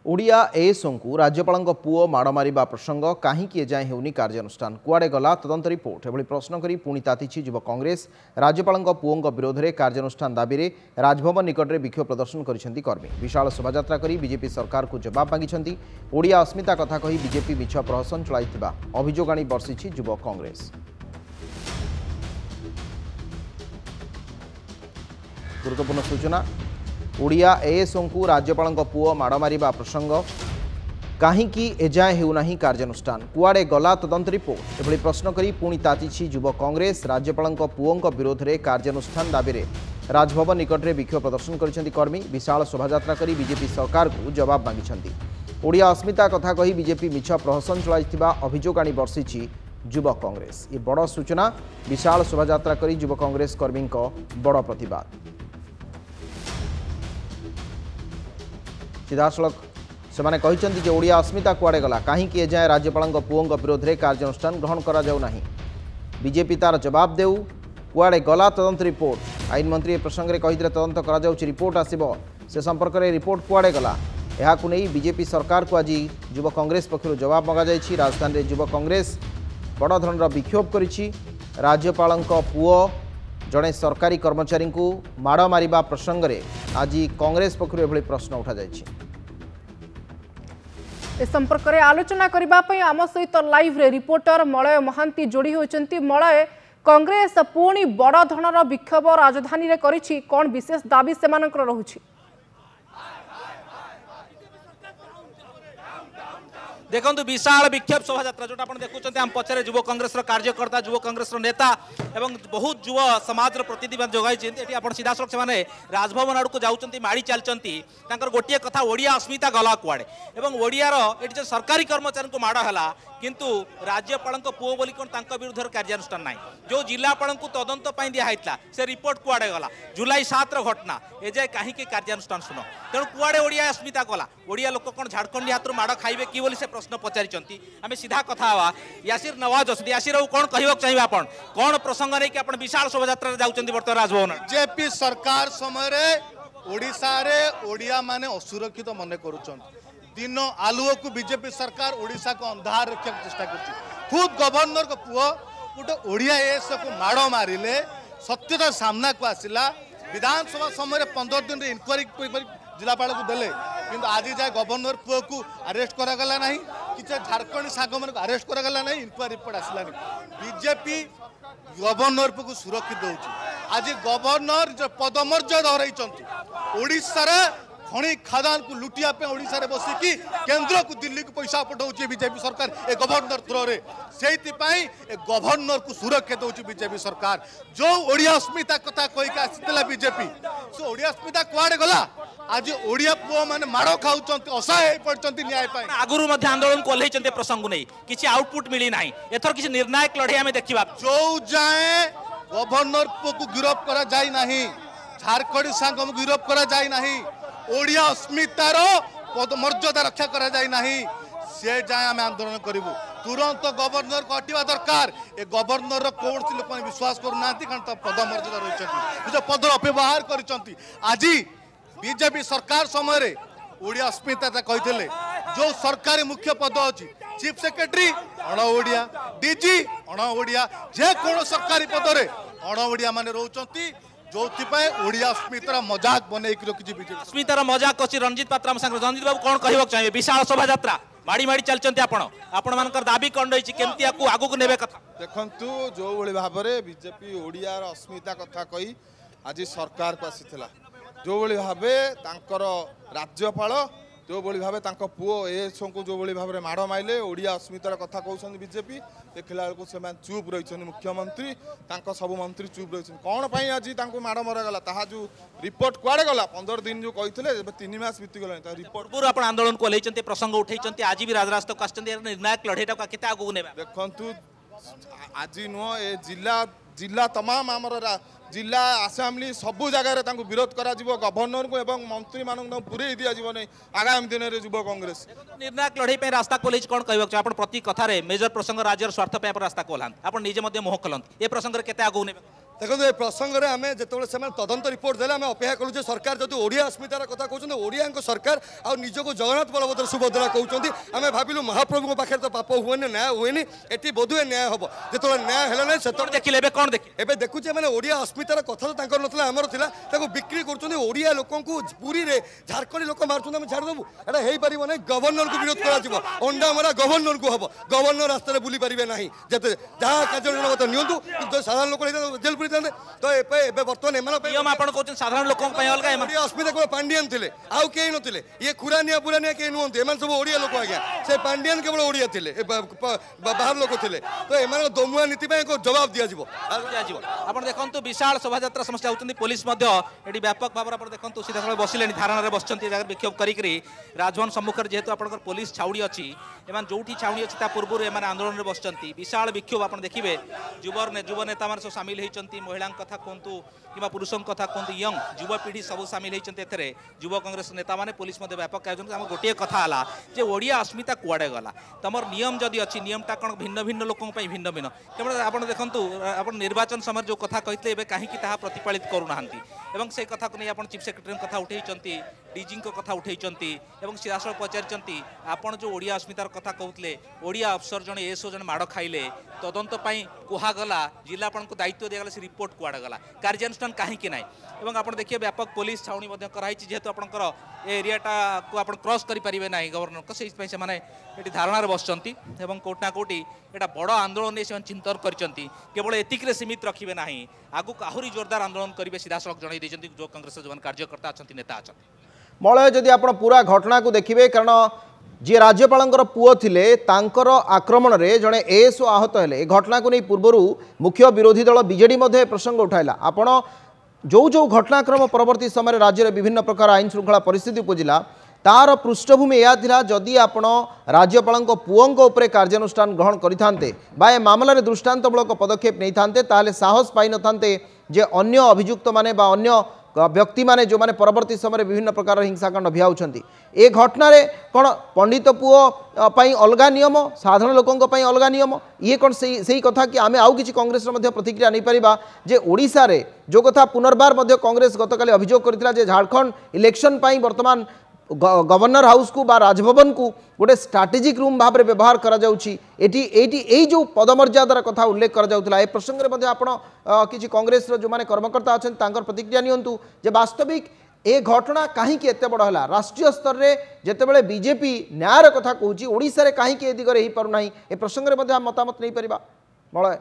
ओडिया एएसओं को राज्यपाल पुओ माड़ मारिबा प्रसंग कहीं एजाएं होनी कार्यानुष्ठान कुआड़े गला तदंत रिपोर्ट एभली प्रश्न करी पुणी तातिछि युव कांग्रेस राज्यपाल पुओं विरोध में कार्यानुष्ठान दाबी में राजभवन निकट में विक्षोभ प्रदर्शन करिसेंती कर्मी विशाल शोभायात्रा करी बीजेपी सरकार को जवाब मांगिछंती। ओडिया अस्मिता कथा कही बीजेपी मिछ प्रहसन चलाइथिबा अभियोग आनी बर्षिछि युव कांग्रेस। गुरुत्वपूर्ण सूचना ओडिया एएसओं को राज्यपाल पुओ माड़ मारिबा प्रसंग कहीं एजाएं होना कार्यानुष्ठान कुआड़े गला तदंत रिपोर्ट एभली प्रश्न करी पुणी तातिछि युव कांग्रेस राज्यपाल पुओं विरोध में कार्यानुष्ठान दाबी में राजभवन निकट में विक्षोभ प्रदर्शन करिसेंती कर्मी विशाल शोभायात्रा करी बीजेपी सरकार को जवाब मांगिछंती। ओडिया अस्मिता कथा कही बीजेपी मिछ प्रहसन चलाइथिबा अभियोग आनी बर्षिछि युव कांग्रेस। ये बड़ सूचना विशाल शोभायात्रा करी युव कांग्रेस कर्मी बड़ प्रतिवाद। सीधासलख सेमाने कहिसेंती जे ओडिया अस्मिता कुआड़े गला कहीं एजाएं राज्यपाल पुओं विरोध में कार्यानुष्ठान ग्रहण करा जाऊ नहीं। बीजेपी तार जवाब देऊ कुआड़े गला तदंत रिपोर्ट आईन मंत्री प्रसंग में कही तदंत करा जाउछि रिपोर्ट आसिबो से संपर्क में रिपोर्ट कुआड़े गला एहाकु नहीं बीजेपी सरकार को आज युव कांग्रेस पक्षर जवाब मंगा जाइछि। राजधानी में युव कांग्रेस बड़ धरणर विक्षोभ करिछि। राज्यपाल पुओ जड़े सरकारी कर्मचारी को माड़ मारिबा प्रसंग में आज कांग्रेस पक्षर एभली प्रश्न उठा जाइछि। इस संपर्क में आलोचना करने आम सहित लाइव रे रिपोर्टर मलय महांती जोड़ी होती। मलय कांग्रेस पुणी बड़ धरणर विक्षोभ राजधानी रे करिछि कौन विशेष दाबी सेमानकर रहुछि? देखो विशाल विक्षोभ शोभायात्रा जो देखुं आम पचर युव कांग्रेस कार्यकर्ता युव कांग्रेस नेता एवं बहुत युव समाज प्रतिनिधि जगाई सीधा सड़क से राजभवन आड़ को जाऊँच माड़ी चलती गोटे कथा ओडिया अस्मिता गला कुआड़े एवं ओडियार ये जो सरकारी कर्मचारी को माड़ है किंतु राज्यपाल पुओ बोली कौन विरुद्ध कार्यानुष्ठान ना जो जिलापाल को तदंत दिखाई से रिपोर्ट कुआड़े गला जुलाई 7 घटना एजाए कहीं कार्यानुष्ठान शुण तेणु कुआड़े ओडिया अस्मिता गला ओडिया लोक कौन झारखंड हाथ माड़ खाइबे कि बोली से प्रश्न पचारि आम सीधा कथा हवा यासिर नवाज अच्छी यासिर कौन कहवाक चाहिए आपण कौन प्रसंग नहीं कि विशाल शोभायात्रा जाऊँच बर्तमान राजभवन बीजेपी सरकार समय ओडिशा रे ओडिया माने असुरक्षित मन करुछन दिन आलुओ को बीजेपी सरकार ओडिशा को अंधार रखा चेष्टा कर खुद गवर्नर को पुओ गोटे ओडिया एएस को माड़ मारिले सत्यता सामना को आसिला विधानसभा समय 15 दिन इनक्वारी जिलापाल को देले किंतु आज जाए गवर्नर पुओ को अरेस्ट करागला नहीं कि झारखंड सांग मन को अरेस्ट करागला नहीं इनक्वारी रिपोर्ट आसलानी बीजेपी गवर्नर को सुरक्षित दौर आज गवर्नर जो पदमर्यादा हरई ओडिशा खणी खादान को लुटिया ओडिशा रे बसिकी केंद्र को दिल्ली को पैसा पठाऊँ बीजेपी सरकार ए गवर्नर थ्रो रे से गवर्नर को सुरक्षा दौर बीजेपी सरकार जो ओडिया अस्मिता कथा कहीकि आसीला बीजेपी से ओडिया अस्मिता कुआड़े गला आज ओडिया पुओ माने माड़ खाऊं असहाय पड़ते न्याय आगुरी आंदोलन को ओह्लैते प्रसंग नहीं किसी आउटपुट मिली ना एथर किसी निर्णायक लड़े आम देखा जो जाए गवर्नर पुओ को गिरफ्त करा जाए नहीं झारखंड सांग गिरफ्त करा जाए नहीं ओडिया अस्मितार मर्यादा रक्षा करा जाए नहीं से जाए आम आंदोलन करूँ तुरंत गवर्नर को हटिवा दरकार ए गवर्नर कौन लोक विश्वास करूना कारण पदमर्यादा रही जो पदर अपव्यवहार कर आज बीजेपी सरकार समय ओडिया अस्मिता कही जो सरकारी मुख्य पद अच्छी चीफ सेक्रेटरी अण ओडिया डीजी अण ओडिया जेको सरकारी पद में अण ओडिया मान रोचंती जो ओडिया अस्मितार मजाक बनई रखी बीजेपी अस्मितार मजाक अच्छी रंजित पात्रा रंजित बाबू कौन कहवाक चाहिए विशाल शोभायात्रा माड़ी माड़ी चलते आपण दाबी कौन रही केमती आगू को नेबे कथा देखु जो भाव में बीजेपी ओडिया अस्मिता कथा कही आज सरकार को आसीथिला जो भाव राज्यपाल जो भाव पुओ एएसओ को जो भाव में माड़ माइले ओडिया अस्मितार कथा कहते बीजेपी देखला बेलू से चुप रही मुख्यमंत्री सब मंत्री चुप रही कौन पाई आज माड़ मरागला ता जो रिपोर्ट कुआड़े गला 15 दिन जो कहते 3 मास बीतीगला रिपोर्ट पूर्व आप आंदोलन को ओह्लैते प्रसंग उठे आज भी राजरास्ता को निर्णायक लड़ेटा केते आगू ने देखु आज नुह ए जिला तमाम आमर जिला आसेम्बली सबू जगह विरोध करा गवर्नर को एवं मंत्री मान पूरे दि जाए आगामी दिन में युव कांग्रेस निर्णायक लड़े रास्ता को कौन कहवाक प्रति कथार मेजर प्रसंग राज्यर स्वार्थ रास्ता को आप निजे मुह खोलते ये प्रसंग में केते आगू ने देखो ये प्रसंग में आम जो तदंत रिपोर्ट देले आम अपेक्षा करूँ सरकार जो ओडिया अस्मितार कथा कहते ओडिया सरकार आ निजक जगन्नाथ बलभद्र सुभद्रा कहते आम भाविलु महाप्रभु पाखे तो पाप हुए न्याय हुए ये बोधुए न्याय हम जो न्याय है से देखिले कौन देख ए देखुचे मैंने ओडिया अस्मितार कथा तो ना आमर था बिक्री कर ओडिया लोक पुरी में झारखंडी लोक मार्च आम छाड़देबू एटा हो पार ना गवर्नर को विरोध कर अंडा मरा गवर्नर को हम गवर्नर रास्तार बुली पारे ना जिते जहाँ कार्य नियंतु साधारण लोक जेल तो बर्तमान नियम आपण कहते साधारण लोक अलग अस्मिता केवल पांडियन थे आउ कई नथिले ये खुरानिया पुरानिया कई नुहंती एमान सब ओडिया लोक आज्ञा से पांडियन केवल ओडिया थे बाहर लोक थे तो एमान दमुआ नीति जवाब दिया आपण देखंतु विशाल शोभायात्रा समस्या होउतंती पुलिस मध्य एटी व्यापक भाव आपण देखंतु सीधा सळ बसिलेनी धारणा रे बसचंती जगह विक्षोभ करिकरी राजभवन सम्मुखर जेहेतु आपण पुलिस छाउडी अछि एमान जोठी छाउडी अछि ता पूर्व एमान आंदोलन रे बसचंती विशाल विक्षोभ आपण देखिबे युव नेता मान सब शामिल होइचंती महिला कथा कहतु कि पुरुषों कथा कहतु यंग युवपीढ़ी सब सामिल होती युव कांग्रेस नेता मैंने पुलिस व्यापक आयोजन आम गोटे कथा है ओडिया अस्मिता कुआड़े गला तुम नियम जदि अच्छी नियमटा कौन भिन्न भिन्न लोकों भिन्न भिन्न केवल आप देखूँ आप निर्वाचन समय जो कथा कहते कहीं प्रतिपालित करूना से कथा को नहीं आप चीफ सेक्रेटरी कथा उठे डीजी कथा उठे सीधासल पचारि आपड़ जो ओडिया अस्मितार कथा कहते ओडिया अफसर जन एसओ जन माड़ खाइले तदंत कहगला जिलापाल को दायित्व दिगला से रिपोर्ट कुआड़ गला कार्यानुष्ठान कहीं ना और आप देखिए व्यापक पुलिस छाउनी कराई जेहेतु आपंकर एरियाटा को आप क्रॉस करें ना गवर्नर को से धारणा बसचंती कोटना कोटी एटा बड़ आंदोलन नहीं चिंतन करवल एतिक सीमित रखिए ना आगु आहरी जोरदार आंदोलन करेंगे सीधासख जन जो कांग्रेस जो कार्यकर्ता अच्छा नेता अच्छा मलय जदि आप पूरा घटना को देखिए कारण जी राज्यपाल पुओ थिले तांकर आक्रमण रे जड़े एएसओ आहत हेले घटना को नहीं पूर्व मुख्य विरोधी दल बीजेडी प्रसंग उठाइला आपण जो जो घटनाक्रम परवर्ती समय राज्य में विभिन्न प्रकार आईन श्रृंखला परिस्थिति उपजिला तार पृष्ठभूमि यह थिला जदि आपण राज्यपाल पुओं कार्यानुष्ठान ग्रहण करिथांते बा ए मामला दृष्टांतमूलक पदक्षेप नहीं थांते ताले साहस पाई न थांते जे अन्य अभियुक्त माने बा अन्य व्यक्ति माने जो माने परवर्ती समय विभिन्न प्रकार हिंसाकांड भियाउछंती ए घटना रे कौन पंडित पुओ पई अलगा नियम साधारण लोकों पई अलगा नियम ये कौन सही कथा कि आमे आउ किछि कांग्रेस रे प्रतिक्रिया नहीं परिबा जे ओडिसा रे जो कथा पुनर्बार मध्य कांग्रेस गतकाली अभियोग करथिला जे झारखंड इलेक्शन पई वर्तमान गवर्नर हाउस को बा राजभवन को गोटे स्ट्राटेजिक रूम भाव में व्यवहार करा जाउछि एटी जो पदमर्यादार कथा उल्लेख करा जाउथला ए प्रसंग रे मध्ये आपण किछि कांग्रेस रो जो माने कर्मकर्ता अछन तांकर प्रतिक्रिया नियंतु जे वास्तविक ए घटना कहीं एते बड़ है राष्ट्रीय स्तर रे जेतेबेले बीजेपी न्यायर कथा कहूछि ओडिसा रे कहीं ए दिगरे ही पारु नाही ए प्रसंग रे मध्ये मतामत नहीं परिबा मलय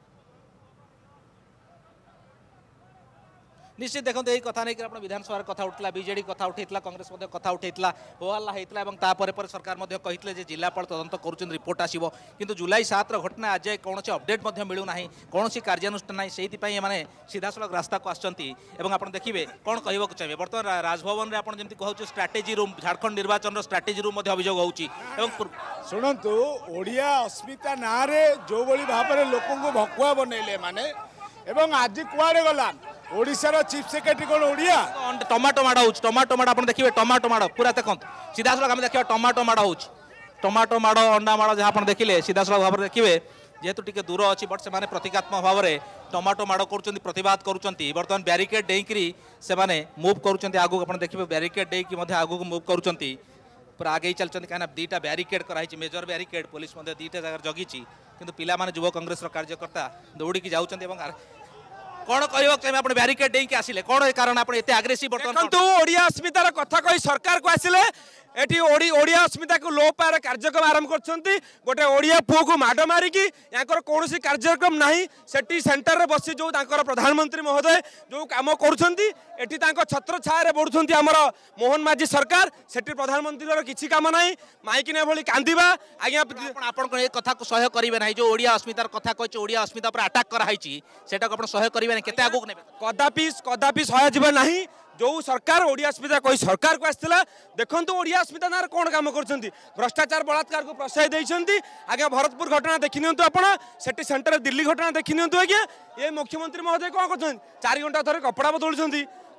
निश्चित देखो यही कथा नहीं कि विधानसभा कथा उठला बीजेडी कथा उठेला कांग्रेस कथा उठेला होहल्ला होता और सरकार कहते जिलापाल तदंत कर रिपोर्ट आसो किंतु जुलाई 7 घटना आज कौन अपडेट मिलूना कौन कार्यानुष्ठान ना से सीधा सड़क रास्ता को आप देखिए कौन कहवाक चाहिए बर्तमान राजभवन में आपड़ जमी कहूँ स्ट्राटेजी रूम झारखंड निर्वाचन स्ट्राटेजी रूम अभियोग हो शुणु ओडिया अस्मिता ना जो भाव में लोक भकुआ बनइले माने एवं आज कुआड़े गला ओडिशार चीफ सेक्रेटरी कौन ओडिया टमाटो माड़ हो टमाटो माड़ आप देखिए टमाटो माड़ पूरा देखो सीधा सड़क आम देखिए टमाटो माड़ हो टमाटो माड़ अंडा माड़ जहाँ आप देखिले सीधा सड़क भाव में देखिए जेहेतु टी दूर अच्छी बट से प्रतीकात्मक भाव में टमाटो माड़ कर प्रतिवाद करुँच बर्तमान ब्यारिकेड डेकरी से मुव कर आगू आप देखिए ब्यारिकेड डेक आगू को मुव कर पूरा आगे चलते कहीं दुईटा ब्यारिकेड कराई मेजर ब्यारिकेड पुलिस दुईटा जगह जगी किंतु पिला माने युव कांग्रेस कार्यकर्ता दौड़ी जाऊँच कौन कहवाक चाहिए आप ब्यारिकेड डेक आसिले कौन कारण आप आग्रेसिव बर्तमान ओडिया अस्मितार कथा कही सरकार को आसिले एटी ओडिया अस्मिता को लोप पार कार्यक्रम आरंभ कर गोटे ओडिया पुओ को माड़ मारिकी यहाँ कौन कार्यक्रम ना सेठी सेंटर में बसी जो प्रधानमंत्री महोदय जो कम कर छत्र छाया बढ़ुंट आमर मोहन माझी सरकार सेठी प्रधानमंत्री किसी कम ना माइकिना भली कांदिबा आज्ञा आप कथा को सह्य करेंगे ना जो ओडिया अस्मितार कथा कही ओडिया अस्मिता पर अटैक कराई सह्य करेंगे ना केते आगु ने कदापि सह्य जीवन ना जो सरकार ओडिया अस्मिता कही सरकार को आसाला देखो ओडिया अस्मिता ना कौन कम कर भ्रष्टाचार बलात्कार को प्रश्रय देते आज्ञा भरतपुर घटना देखी नियंतु आपण सेठी सेंटर दिल्ली घटना देखी नियंतु आज्ञा ये मुख्यमंत्री महोदय कौन कर 4 घंटा थोड़े कपड़ा बदलुंट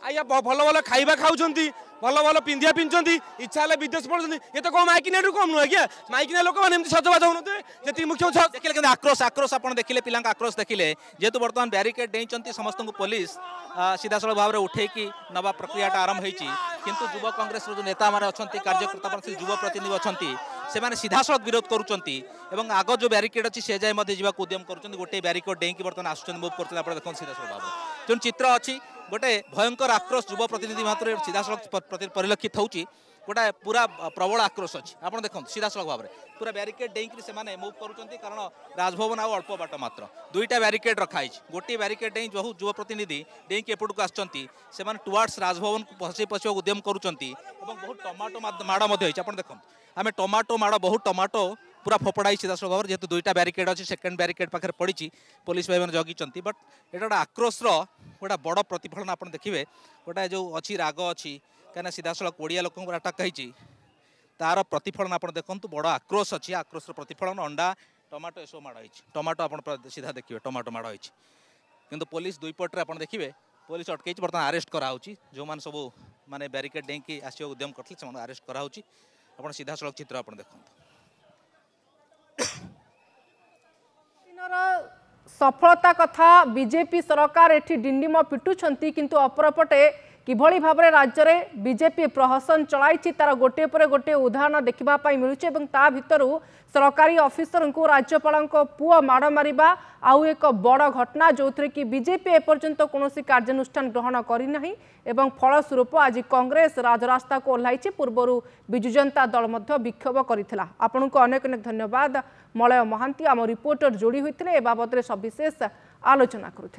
आज्ञा भल भल खाइबा खाऊंट भल भल पिंधिया पिंधुंट इच्छा है विदेश पढ़ुं ये तो कौन माइकिनिया कम नुह आज्ञा माइकिनिया लोक मैंने सजबाज होते जी मुख्य देखिले कि आक्रोश आक्रोश आप देखिले पिला आक्रोश देखिले जेहेतु बर्तमान ब्यारिकेड डेइंट समस्त पुलिस सीधासल भाव में उठेकी नवा प्रक्रियाटा आरंभ होती किंतु युव कांग्रेस जो नेता मैंने अच्छा कार्यकर्ता युव प्रतिनिधि अच्छा से सीधासलख विरोध करुँच आग जो ब्यारिकेड अच्छी से जाए जावाक उद्यम कर गोटे ब्यारिकेड डेईकी बर्तमान आस मुव कर देखते सीधासल भाव में जो चित्र अच्छी गोटे भयंकर आक्रोश युव प्रतिनिधि मात्र सीधासलख परिलक्षित होची गोटा पूरा प्रबल आक्रोश अच्छी आप देखो सीधासलख भाव में पूरा ब्यारिकेड डेईकी से मुव कर कारण राजभवन आउ अल्प बाट मात्र दुईटा ब्यारिकेड रखाई गोटे ब्यारिकेड डेई जो युव प्रतिनिधि डेईकी एपटू आसमान टुवार्ड्स राजभवन को पशा उद्यम करुँच बहुत टमाटो माड़ देखो आम टमाटो माड़ बहुत टमाटो पूरा फोपड़ाई सीधासल भाव जेहतु दुईटा ब्यारिकेड अच्छी सेकेंड ब्यारिकेड पाखे पड़ी पुलिस भाई मैंने जगी बट ये गोटे आक्रोश गोटा बड़ प्रतिफलन आप देखिए गोटा जो अच्छी राग अच्छी कहीं सीधासल ओडिया लोक अटक होती तार प्रतिफलन आप देखो बड़ आक्रोश अच्छी आक्रोश प्रतिफलन अंडा टमाटो एसब माड़ टमाटो आप सीधा देखिए टमाटो माड़ किंतु पुलिस दुई पटे आप देखिए पुलिस अटकई बर्तमान आरेस्ट कराऊँच जो मैंने सब माने ब्यारिकेड डेईकी आसवा उद्यम करते आरेस्ट कराऊँच आप सीधासलख चित्र आप देखो सफलता कथा बीजेपी सरकार एठी डिंडिम पिटुछंती किंतु अपरपटे किभली भाबरे राज्य में बीजेपी प्रहसन चलाई तार गोटे पर गोटे उदाहरण देखा मिलूँ ता भितरु सरकारी ऑफिसर को राज्यपाल पुआ माड़ मारिबा आउ एक बड़ घटना जो थे कि बीजेपी एपर्यंत कौन कार्यानुष्ठान ग्रहण करना एवं फलस्वरूप आज कांग्रेस राजरास्ता को ओह्लाई पूर्वर बिजु जनता दल विक्षोभ करथिला। आपनको अनेक अनेक धन्यवाद मलय महांती आम रिपोर्टर जोड़ी होते ए बाबद सविशेष आलोचना करुथिले।